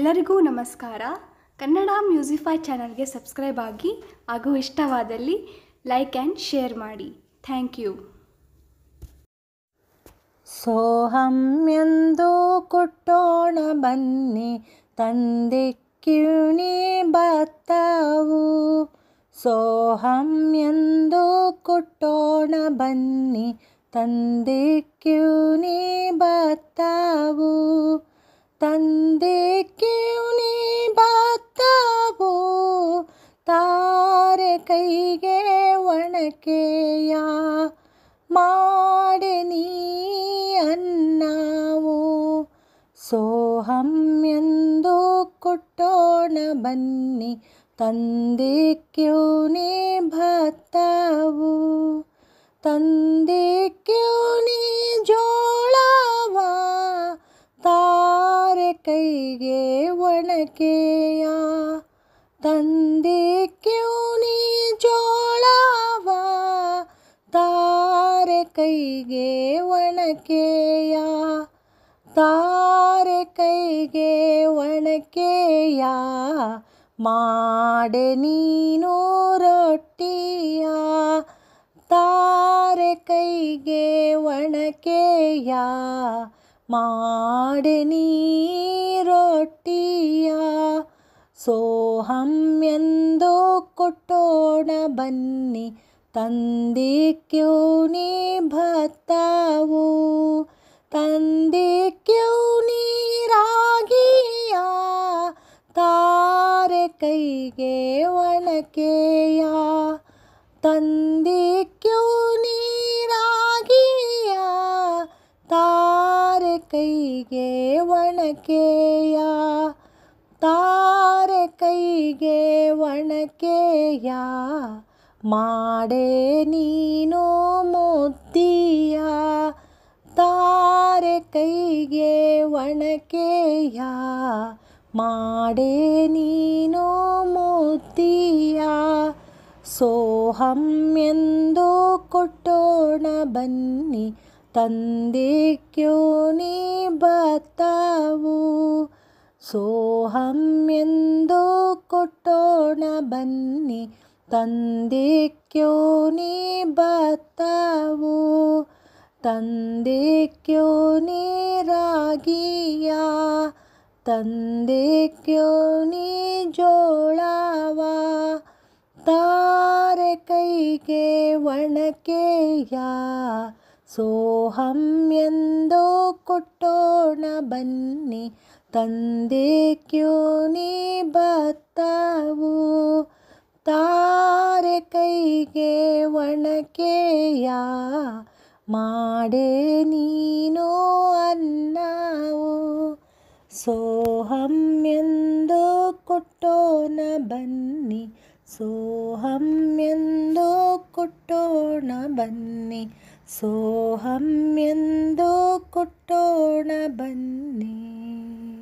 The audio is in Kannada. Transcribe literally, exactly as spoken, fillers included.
ಎಲ್ಲರಿಗೂ ನಮಸ್ಕಾರ. ಕನ್ನಡ ಮ್ಯೂಸಿಫೈ ಚಾನಲ್ಗೆ ಸಬ್ಸ್ಕ್ರೈಬ್ ಆಗಿ ಹಾಗೂ ಇಷ್ಟವಾದಲ್ಲಿ ಲೈಕ್ ಆ್ಯಂಡ್ ಶೇರ್ ಮಾಡಿ. Thank you. ಸೋಹಂ ಎಂದು ಕುಟ್ಟೋಣ ಬನ್ನಿ ತಂದಿಕ್ಕಿಣಿ ಭತ್ತವು. ಸೋಹಂ ಎಂದು ಕುಟ್ಟೋಣ ಬನ್ನಿ ತಂದಿಕ್ಕಿಣಿ ಭತ್ತವು. ತಂದಿಕ್ಕಿಣಿ ಭತ್ತವು ತಾರೆ ಕೈಗೆ ಒಣಕೆಯ ಮಾಡೆ ನೀ ಅನ್ನವು. ಸೋಹಂ ಎಂದು ಕುಟ್ಟೋಣ ಬನ್ನಿ ತಂದಿಕ್ಕಿಣಿ ಭತ್ತವು. ತಂದಿಕ್ಕಿಣಿ ಜೋಳವ ತಾರೆ ಕೈಗೆ ಒಣಕೆಯ. ತಂದಿಕ್ಕಿಣಿ ಜೋಳವ ತಾರೆ ಕೈಗೆ ಒಣಕೆಯ. ತಾರೆ ಕೈಗೆ ಒಣಕೆಯ ಮಾಡೆ ನೀನು ರೊಟ್ಟಿಯ. ತಾರೆ ಕೈಗೆ ಒಣಕೆಯ ಮಾಡೆ ನೀ ರೊಟ್ಟಿಯ. ಸೋಹಂ ಎಂದು ಕುಟ್ಟೋಣ ಬನ್ನಿ ತಂದಿಕ್ಕಿಣಿ ಭತ್ತವು. ತಂದಿಕ್ಕಿಣಿ ರಾಗಿಯ ತಾರೆ ಕೈಗೆ ಒಣಕೆಯ. ತಂದಿಕ್ಕಿಣಿ ರಾಗಿಯ ತಾರೆ ಕೈಗೆ ಒಣಕೆಯ. ತಾರೆ ಕೈಗೆ ಒಣಕೆಯ ಮಾಡೆ ನೀನು ಮುದ್ದಿಯ. ತಾರೆ ಕೈಗೆ ಒಣಕೆಯ ಮಾಡೆ ನೀನು ಮುದ್ದಿಯ. ಸೋಹಂ ಎಂದು ಕುಟ್ಟೋಣ ಬನ್ನಿ ತಂದಿಕ್ಕಿಣಿ ಭತ್ತವು. ಸೋಹಂ ಎಂದು ಕುಟ್ಟೋಣ ಬನ್ನಿ ತಂದಿಕ್ಕಿಣಿ ಭತ್ತವು. ತಂದಿಕ್ಕಿಣಿ ರಾಗಿಯ ತಂದಿಕ್ಕಿಣಿ ಜೋಳವ ತಾರೆ ಕೈಗೆ ಒಣಕೆಯ. ಸೋಹಂ ಎಂದು ಕುಟ್ಟೋಣ ಬನ್ನಿ ತಂದಿಕ್ಕಿಣಿ ಭತ್ತವು. ತಾರೆ ಕೈಗೆ ಒಣಕೆಯ ಮಾಡೆ ನೀನು ಅನ್ನವು. ಸೋಹಂ ಎಂದು ಕುಟ್ಟೋಣ ಬನ್ನಿ. ಸೋಹಂ ಎಂದು ಕುಟ್ಟೋಣ ಬನ್ನಿ. ಸೋಹಂ ಎಂದು ಕುಟ್ಟೋಣ ಬನ್ನಿ.